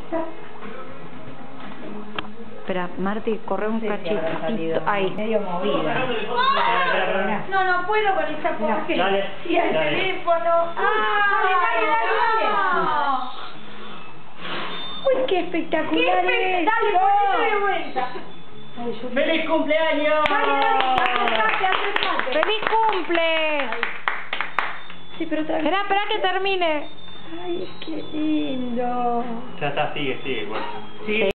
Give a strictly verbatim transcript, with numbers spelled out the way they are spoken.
Espera, Marti, corre un Sí, cachito. sí, salido Ahí. medio movida. No, no puedo con esa porquería. Dale, Y el dale. teléfono. ¡Ah! Dale, dale, dale, Uy, qué espectacular ¡Qué es. Dale, ponete de vuelta. ¡Feliz cumpleaños! Dale, dale, acercate, acercate. ¡Feliz cumple! Sí, pero otra vez. Espera, espera que termine. Ay, qué lindo. Ya está, sigue, sigue, bueno. Sigue.